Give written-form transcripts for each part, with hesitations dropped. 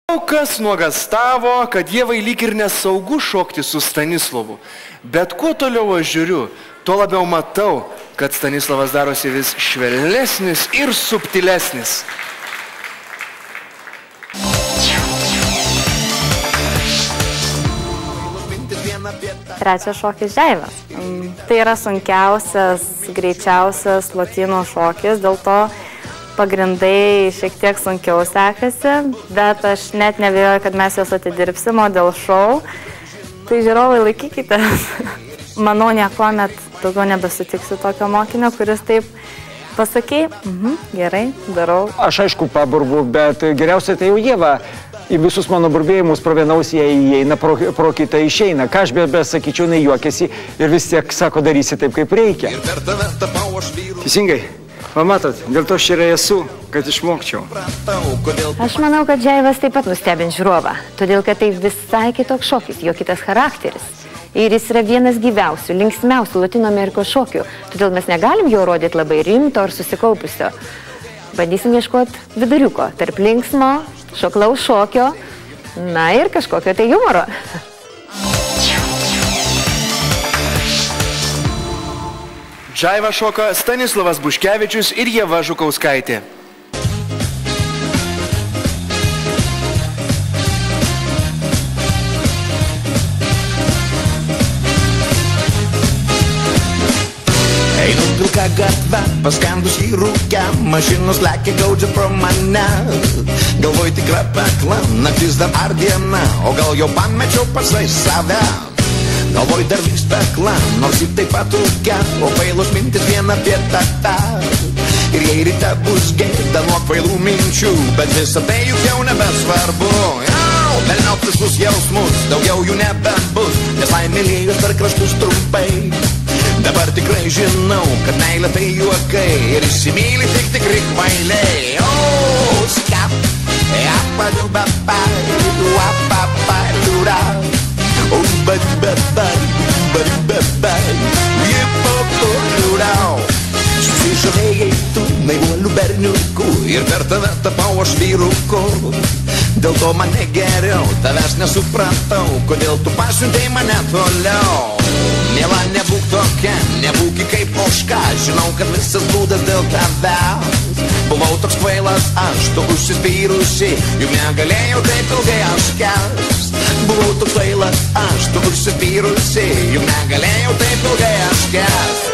Daug kas nuogastavo, kad Ievai lyg ir nesaugu šokti su Stanislovu. Bet kuo toliau aš žiūriu, tuo labiau matau, kad Stanislavas darosi vis švelnesnis ir subtilesnis. Trečias šokis žaivas. Tai yra sunkiausias, greičiausias lotynų šokis, dėl to pagrindai šiek tiek sunkiau sekasi, bet aš net neabejoju, kad mes juos atidirbsim, o dėl šou, tai žiūrovai laikykite. Manau, niekuomet daugiau nebesutiksiu tokio mokinio, kuris taip pasakė, gerai, darau. Aš aišku paburbu, bet geriausiai tai jau Ieva. Į visus mano burbėjimus pro vienaus jie įeina, pro kitą išeina. Ką aš besakyčiau, jinai juokiasi ir vis tiek sako, darysi taip, kaip reikia. Teisingai. Va matot, dėl to aš čia esu, kad išmokčiau. Aš manau, kad žaivas taip pat nustebins žiūrovą, todėl kad tai visai kitoks šokis, jo kitas charakteris. Ir jis yra vienas gyviausių, linksmiausių Latino Amerikos šokių, todėl mes negalim jo rodyti labai rimto ar susikaupusio. Bandysim ieškoti viduriuko, tarp linksmo, šoklaus šokio, na ir kažkokio tai humoro. Džaivą šoka Stanislavas Buškevičius ir Ieva Žukauskaitė. Einu pilka gatve, paskendus į rūkę, mašinos lekia gaudžia pro mane. Galvoj tikra pekla, naktis dar ar diena, o gal jau pamečiau pasai save. Galvoj dar vyks pekla, nors ir taip pat rūkę, o kvailos mintis viena apie tą. Ir jei ryte bus gėda nuo kvailų minčių, bet visą tai juk jau nebesvarbu. Velniau prisus jausmus, daugiau jų nebebus, nes laimėlėjus per kraštus trumpai. Dabar tikrai žinau, kad meilė tai juokai ir įsimyli tik tikri kvailiai. Skap, susižavėjai tu naivuolių berniukų ir per tave tapau aš vyruku. Dėl to mane geriau, tavęs nesupratau, kodėl tu pasiuntei mane toliau. Miela, nebūk tokia, nebūk kaip ožka, žinau, kad visas būdas dėl tavęs. Buvau toks kvailas, aš tu užsispyrusi, juk negalėjau taip ilgai aš kęst. Buvau toks kvailas, aš tu užsispyrusi, juk negalėjau taip ilgai aš kęst.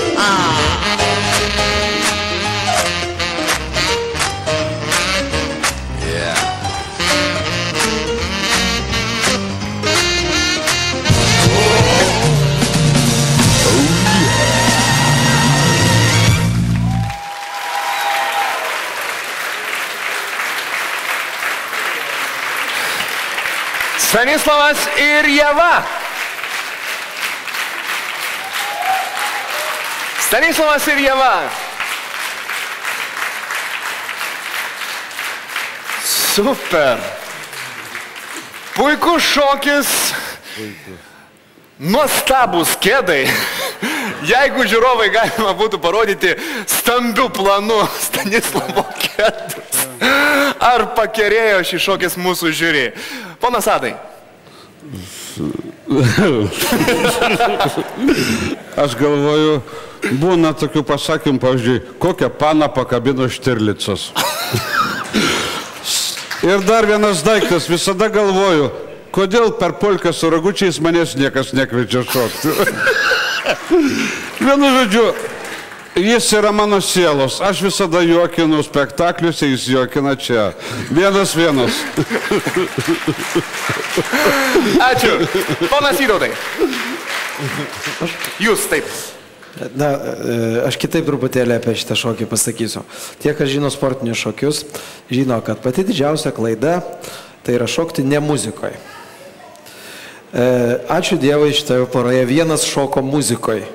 Stanislavas ir Ieva. Stanislavas ir Ieva. Super. Puikus šokis. Nuostabus kėdai. Jeigu žiūrovai galima būtų parodyti stambių planų Stanislavo kėdus, ar pakerėjo šį šokis mūsų žiūri? Ponas Adai. Aš galvoju, būna tokių pasakymų, pavyzdžiui, kokią paną pakabino Štirlicas. Ir dar vienas daiktas, visada galvoju, kodėl per polką su ragučiais manęs niekas nekviečia šokti. Vienu žodžiu, jis yra mano sielos. Aš visada juokinu spektakliuose, jis juokina čia. Vienas. Ačiū. Ponas Vytautai. Jūs taip. Na, aš kitaip truputėlį apie šitą šokį pasakysiu. Tie, kas žino sportinius šokius, žino, kad pati didžiausia klaida tai yra šokti ne muzikoje. Ačiū Dievui, šitoje poroje vienas šoko muzikoje.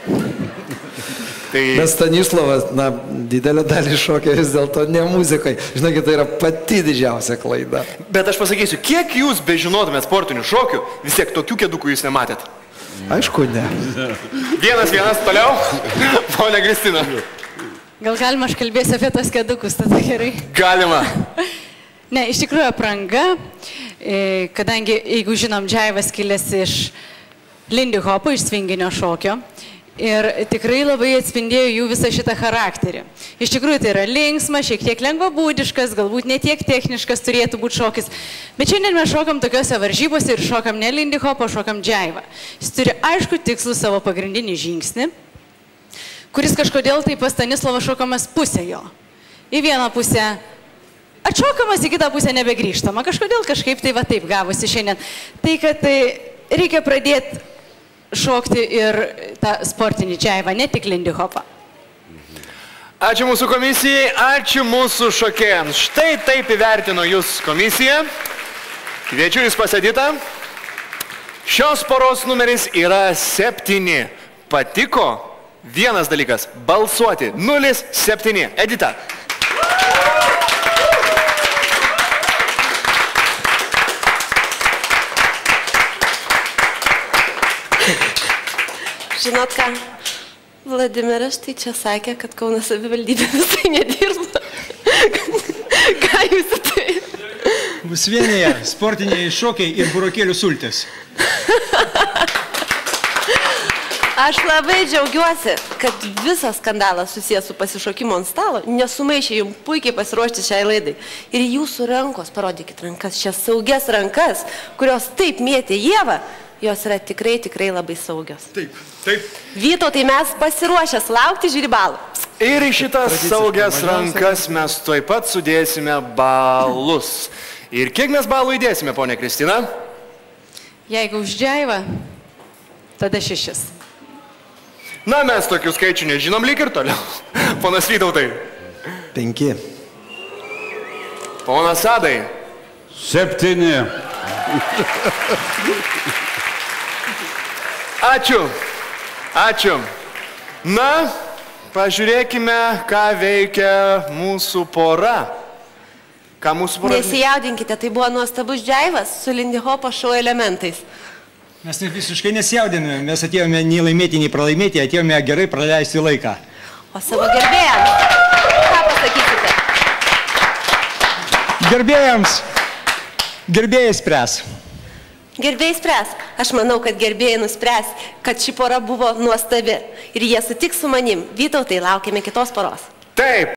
Bet Stanislavas, na, didelę dalį šokė vis dėlto ne muzikai. Žinokit, tai yra pati didžiausia klaida. Bet aš pasakysiu, kiek jūs bežinotumėt sportinių šokių, vis tiek tokių kėdukų jūs nematėt? Aišku, ne. Vienas, toliau. Ponia Kristina. Gal galima aš kalbėsiu apie tas kėdukus, tada gerai? Galima. Ne, iš tikrųjų apranga, kadangi, jeigu žinom, džaivas kilęs iš lindy hopo, iš svinginio šokio, ir tikrai labai atspindėjo jų visą šitą charakterį. Iš tikrųjų tai yra linksmas, šiek tiek lengvabūdiškas, galbūt ne tiek techniškas turėtų būti šokis, bet šiandien mes šokam tokiuose varžybose ir šokam ne lindy hopą, šokam džaivą. Jis turi aišku tikslų savo pagrindinį žingsnį, kuris kažkodėl tai pas Stanislavą šokamas pusė jo. Į vieną pusę atšokamas, į kitą pusę nebegrįžtama. Kažkodėl kažkaip tai va taip gavosi šiandien. Tai, kad reikia pradėti šokti ir tą sportinį džaivą, ne tik lindy hopą. Ačiū mūsų komisijai, ačiū mūsų šokėjams. Štai taip įvertino jūs komisija. Kviečiu jūs pasėdėti. Šios poros numeris yra 7. Patiko? Vienas dalykas – balsuoti. 0-7. Edita. Žinot ką, Vladimiras tai čia sakė, kad Kauno savivaldybė visai nedirba. Ką jūs tai? Mus vienyje sportiniai šokiai ir burokėlių sultis. Aš labai džiaugiuosi, kad visas skandalas susijęs su pasišokimo ant stalo nesumaišė jums puikiai pasiruošti šiai laidai. Ir jūsų rankos, parodykit rankas, šias saugias rankas, kurios taip mėtė Ievą, jos yra tikrai, tikrai labai saugios. Taip, taip. Vytautai, mes pasiruošęs laukti žiūribalų. Ir į šitas saugias rankas mes tuoj pat sudėsime balus. Ir kiek mes balų įdėsime, ponė Kristina? Jeigu už džaivą, tada 6. Na, mes tokių skaičių nežinom, lyg ir toliau. Ponas Vytautai. 5. Ponas Adai. 7. Ačiū. Ačiū. Na, pažiūrėkime, ką veikia mūsų pora. Ką mūsų pora... Nesijaudinkite, tai buvo nuostabus džaivas su lindy hopo šou elementais. Mes visiškai nesijaudiname, mes atėjome nei laimėti, nei pralaimėti, atėjome gerai praleisti laiką. O savo gerbėjams, ką pasakysite? Gerbėjams, gerbėjai spręs. Gerbėjai spręs. Aš manau, kad gerbėjai nuspręs, kad ši pora buvo nuostabi. Ir jie sutiks su manim. Vytautai, laukiame kitos poros. Taip.